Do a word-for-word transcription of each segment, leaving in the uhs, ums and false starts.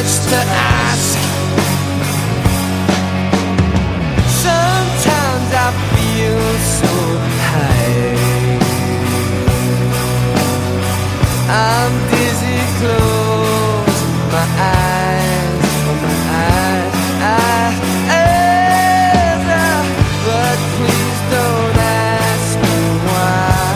much to ask. Sometimes I feel so high, I'm dizzy, close my eyes, oh my eyes, eyes, eyes, uh, but please don't ask me why.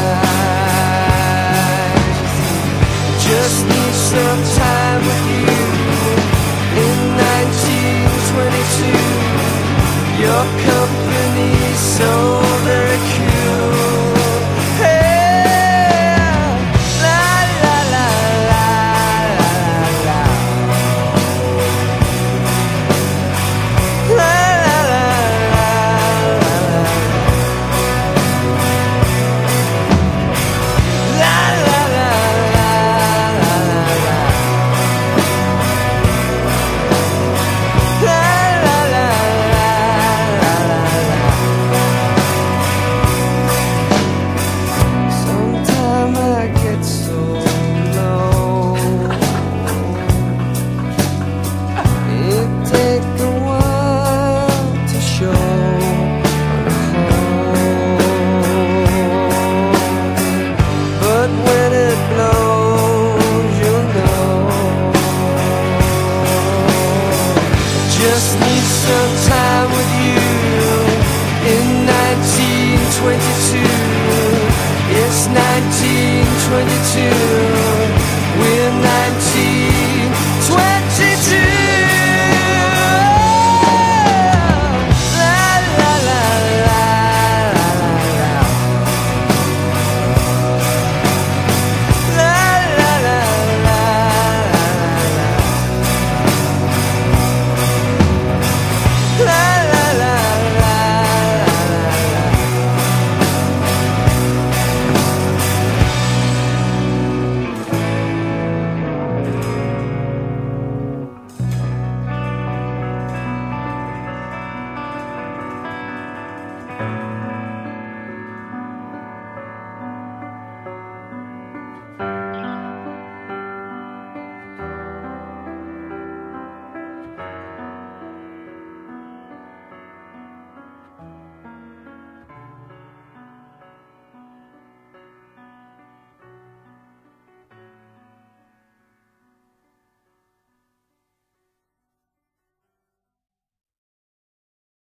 Just need some time with you in nineteen twenty-two. Your company's so very cool. Hey, la la la la la la la la la la la la just need some time with you in nineteen twenty-two. It's nineteen twenty-two.